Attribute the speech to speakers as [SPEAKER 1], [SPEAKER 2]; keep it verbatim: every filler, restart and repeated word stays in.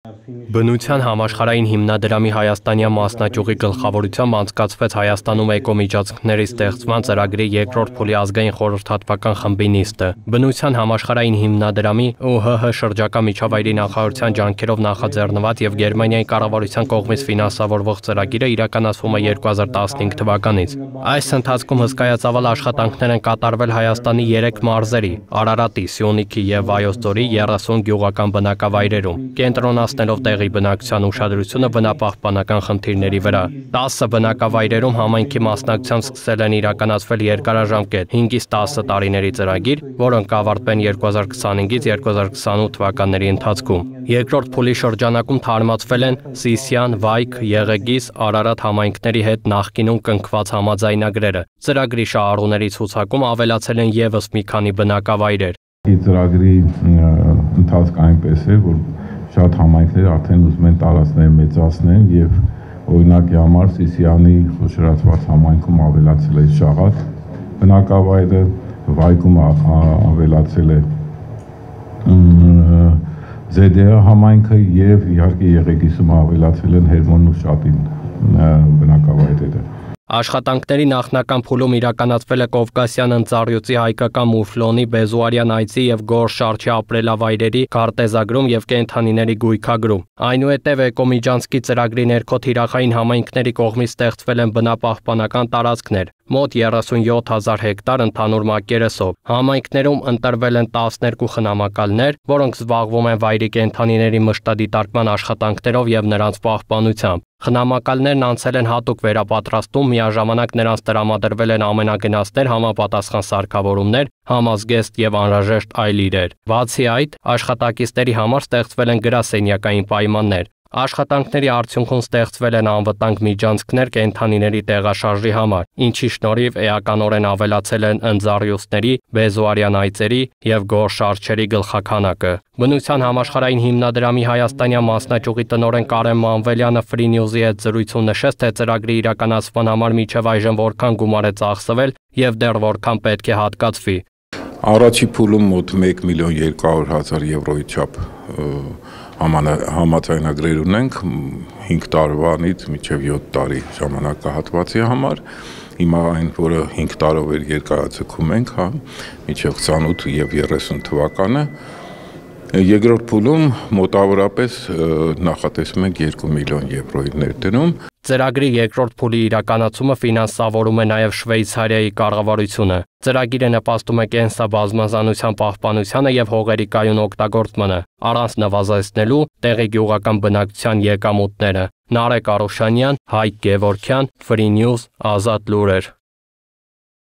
[SPEAKER 1] Բնության համաշխարհային հիմնադրամի Հայաստանյան մասնաճյուղի գլխավորությամբ անցկացվեց Հայաստանում էկոմիջոցների ստեղծման ծրագրի երկրորդ փուլի ազգային խորհրդատվական խմբի նիստը։ Բնության համաշխարհային հիմնադրամի ու ՀՀ շրջակա միջավայրի նախարարության ջանքերով նախաձեռնված եւ Գերմանիայի կառավարության կողմից ֆինանսավորվող ծրագիրը իրականացվում է երկու հազար տասնհինգ թվականից։ Այս ընթացքում հսկայածավալ աշխատանքներ են կատարվել Հայաստանի երեք մարզերի՝ Արարատի, Սյունիքի եւ Վայոց ձորի երեսուն գյուղական բնակավայրերում, կենտրոնացնելով տեղի բնակչության ուշադրությունը բնապահպանական խնդիրների վրա։ տասը բնակավայրերում համայնքի մասնակցությամբ սկսել են իրականացվել երկարաժամկետ հինգից տասը տարիների ծրագիր, որոնք կավարտվեն երկու հազար քսանհինգից երկու հազար քսանութ թվականների ընթացքում։ Երկրորդ փուլի շրջանակում թարմացվել են Սիսիան, Վայք, Եղեգիս, Արարատ համայնքների հետ նախկինում կնքված համաձայնագրերը։ Ծրագրի շահառուների ցուցակում ավելացել են եւս մի քանի բնակավայրեր։
[SPEAKER 2] Ծրագրի ընթացքը այնպես է, որ շատ համայնքներ արդեն ուզում են տարածքներ մեծացնեն եւ օրինակի համար Սիսիանի խոշորացված համայնքում ավելացել է Շաղատ բնակավայրը, Վայքում ավելացել է Զեդեա համայնքը եւ իհարկե Եղեգիսում ավելացել են Հերմոնն ու Շատին բնակավայրերը։
[SPEAKER 1] Աշխատանքների նախնական փուլում իրականացվել է Կովկասյան ընձառյուծի հայկական մուֆլոնի, Բեզուարյան այծի եւ Գոր շարչի ապրելավայրերի քարտեզագրում եւ կենդանիների գույքագրում։ Այնուհետև էկոմիջանցքի ծրագրի ներքո թիրախային համայնքների կողմից ստեղծվել են բնապահպանական տարածքներ, մոտ երեսունյոթ հազար հեկտար ընդհանուր մակերեսով։ Համայնքներում ընտրվել են տասներկու խնամակալներ, որոնք զբաղվում են վայրի կենդանիների մշտադիտարկման աշխատանքներով եւ նրանց պահպանությամբ։ Խնամակալներն անցել են հատուկ վերապատրաստում, միաժամանակ նրանց տրամադրվել են ամենագնացներ, համապատասխան սարքավորումներ, համազգեստ եւ անհրաժեշտ այլ իրեր։ Բացի այդ, աշխատակիցների համար ստեղծվել են գրասենյակային պայմաններ։ Աշխատանքների արդյունքում ստեղծվել են անվտանգ միջանցքներ կենդանիների տեղաշարժի համար, ինչի շնորհիվ էականորեն ավելացել են ընձառյուծների, Բեզուարյան այծերի եւ Գոր շարչերի գլխաքանակը։ Բնության համաշխարհային հիմնադրամի Հայաստանյան մասնաճյուղի տնօրեն Կարեն Մանվելյանը Free News-ի հետ զրույցում նշեց, թե ծրագրի իրականացման համար մինչև այժմ որքան գումար է ծախսվել եւ դեռ որքան պետք է հատկացվի։
[SPEAKER 2] Առաջի փուլում մոտ մեկ միլիոն երկու հարյուր հազար եվրոյի չափ համաձայնագրեր ունենք հինգ տարվանից մինչև յոթ տարի ժամանակահատվածի համար։ Հիմա այն, որը հինգ տարով էր երկարաձգում ենք, հա, մինչև քսանութ եւ երեսուն թվականը։ Երկրորդ փուլում մոտավորապես նախատեսում ենք երկու միլիոն եվրոյի ներդնում։
[SPEAKER 1] Ծրագրի երկրորդ փուլի իրականացումը ֆինանսավորում է նաև Շվեյցարիայի կառավարությունը։ Ծրագիրը նպաստում է կենսաբազմազանության պահպանությանը եւ հողերի կայուն օգտագործմանը, առանց նվազեցնելու տեղի գյուղական բնակչության եկամուտները։ Նարեկ Արուշանյան, Հայկ Գևորգյան, Free News, Ազատ լուրեր։